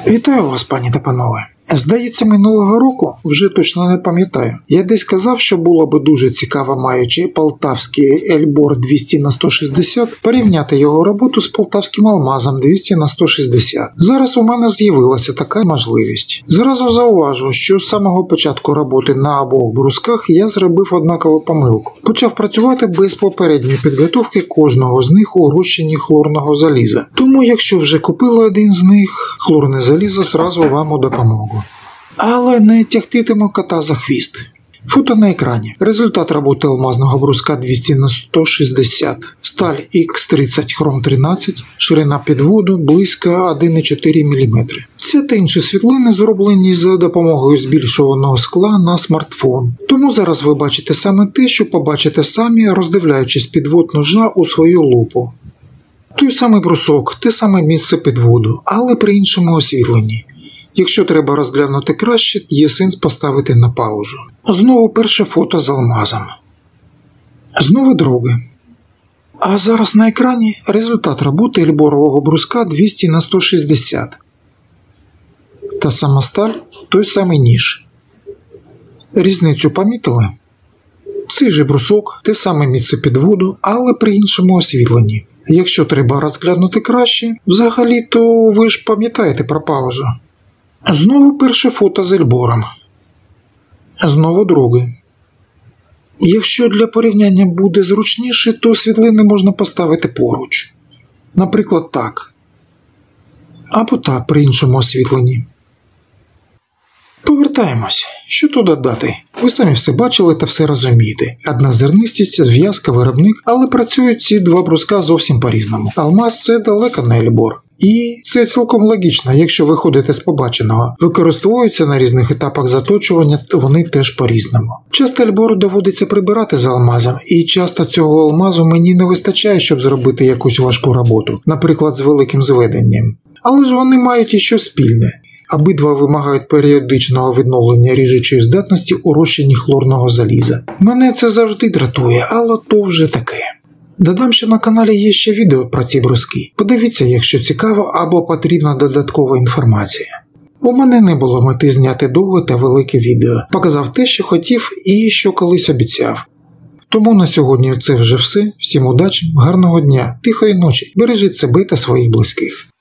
Вітаю вас, пані та панове. Здається, минулого року, вже точно не пам'ятаю, я десь казав, що було би дуже цікаво, маючи полтавський Ельбор 200х160, порівняти його роботу з полтавським алмазом 200х160. Зараз у мене з'явилася така можливість. Зразу зауважу, що з самого початку роботи на обох брусках я зробив однакову помилку. Почав працювати без попередньої підготовки кожного з них у розчині хлорного заліза. Тому, якщо вже купили один з них, хлорне залізо зразу вам у допомогу. Але не тягтитиму кота за хвіст. Фото на екрані. Результат роботи алмазного бруска 200х160. Сталь Х30 хром 13, ширина підводу близько 1,4 мм. Ці та інші світлини зроблені за допомогою збільшуваного скла на смартфон. Тому зараз ви бачите саме те, що побачите самі, роздивляючись підвод ножа у свою лупу. Той самий брусок, те саме місце підводу, але при іншому освітленні. Якщо треба розглянути краще, є сенс поставити на паузу. Знову перше фото з алмазом. Знову друге. А зараз на екрані результат роботи ельборового бруска 200х160. Та сама сталь, той самий ніж. Різницю помітили? Цей же брусок, те саме місце підводу, але при іншому освітленні. Якщо треба розглянути краще, взагалі, то ви ж пам'ятаєте про паузу. Знову перше фото з ельбором. Знову друге. Якщо для порівняння буде зручніше, то світлини можна поставити поруч. Наприклад, так. Або так при іншому освітленні. Повертаємось. Що тут додати? Ви самі все бачили та все розумієте. Одна зернистість, зв'язка, виробник, але працюють ці два бруска зовсім по-різному. Алмаз – це далеко не ельбор. І це цілком логічно, якщо виходите з побаченого. Використовуються на різних етапах заточування, вони теж по-різному. Часто ельбору доводиться прибирати з алмазом, і часто цього алмазу мені не вистачає, щоб зробити якусь важку роботу, наприклад, з великим зведенням. Але ж вони мають і що спільне. Обидва вимагають періодичного відновлення ріжучої здатності у розчині хлорного заліза. Мене це завжди дратує, але то вже таке. Додам, що на каналі є ще відео про ці бруски. Подивіться, якщо цікаво або потрібна додаткова інформація. У мене не було мети зняти довге та велике відео. Показав те, що хотів і що колись обіцяв. Тому на сьогодні це вже все. Всім удачі, гарного дня, тихої ночі. Бережіть себе та своїх близьких.